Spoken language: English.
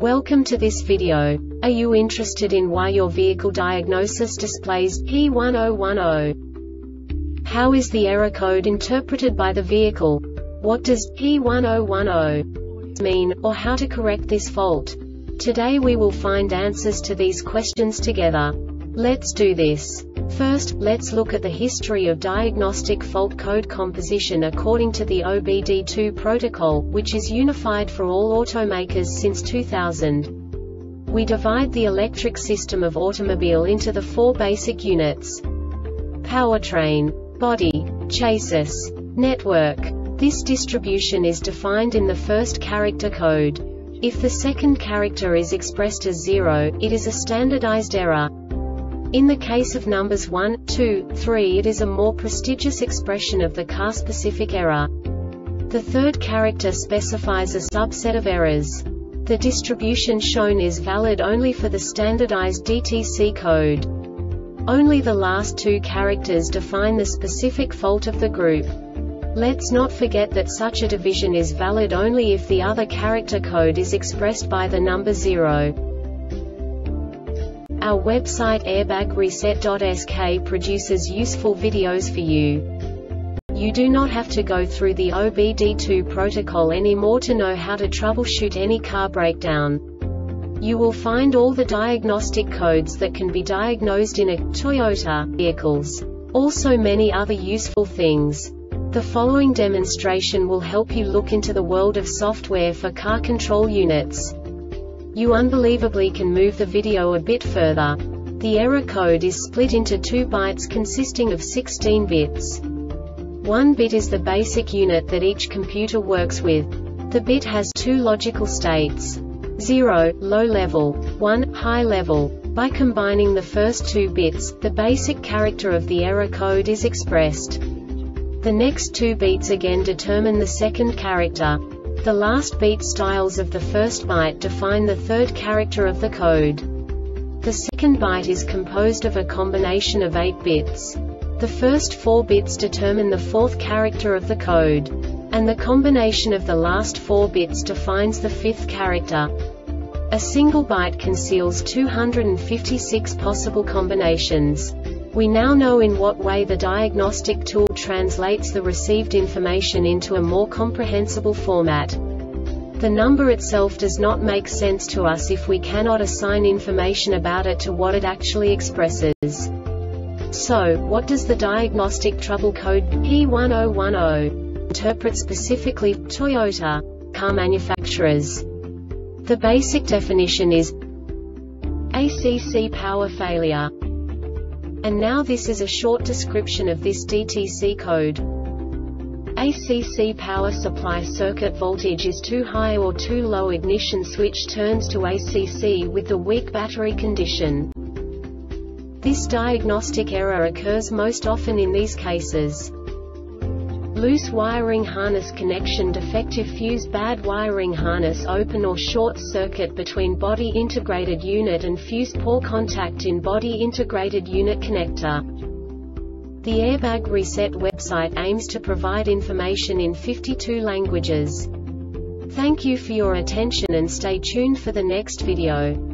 Welcome to this video. Are you interested in why your vehicle diagnosis displays P1010? How is the error code interpreted by the vehicle? What does P1010 mean, or how to correct this fault? Today we will find answers to these questions together. Let's do this. First, let's look at the history of diagnostic fault code composition according to the OBD2 protocol, which is unified for all automakers since 2000. We divide the electric system of automobile into the four basic units: powertrain, body, chassis, network. This distribution is defined in the first character code. If the second character is expressed as 0, it is a standardized error. In the case of numbers 1, 2, 3, it is a more prestigious expression of the car-specific error. The third character specifies a subset of errors. The distribution shown is valid only for the standardized DTC code. Only the last two characters define the specific fault of the group. Let's not forget that such a division is valid only if the other character code is expressed by the number 0. Our website airbagreset.sk produces useful videos for you. You do not have to go through the OBD2 protocol anymore to know how to troubleshoot any car breakdown. You will find all the diagnostic codes that can be diagnosed in a Toyota vehicles. Also many other useful things. The following demonstration will help you look into the world of software for car control units. You unbelievably can move the video a bit further. The error code is split into 2 bytes consisting of 16 bits. 1 bit is the basic unit that each computer works with. The bit has 2 logical states: 0, low level, 1, high level. By combining the first 2 bits, the basic character of the error code is expressed. The next 2 beats again determine the second character. The last beat styles of the first byte define the third character of the code. The second byte is composed of a combination of 8 bits. The first 4 bits determine the fourth character of the code. And the combination of the last 4 bits defines the fifth character. A single byte conceals 256 possible combinations. We now know in what way the diagnostic tool translates the received information into a more comprehensible format. The number itself does not make sense to us if we cannot assign information about it to what it actually expresses. So, what does the diagnostic trouble code P1010 interpret specifically for Toyota car manufacturers? The basic definition is ACC power failure. And now this is a short description of this DTC code. ACC power supply circuit voltage is too high or too low. Ignition switch turns to ACC with the weak battery condition. This diagnostic error occurs most often in these cases: loose wiring harness connection, defective fuse, bad wiring harness, open or short circuit between body integrated unit and fuse, poor contact in body integrated unit connector. The Airbag Reset website aims to provide information in 52 languages. Thank you for your attention and stay tuned for the next video.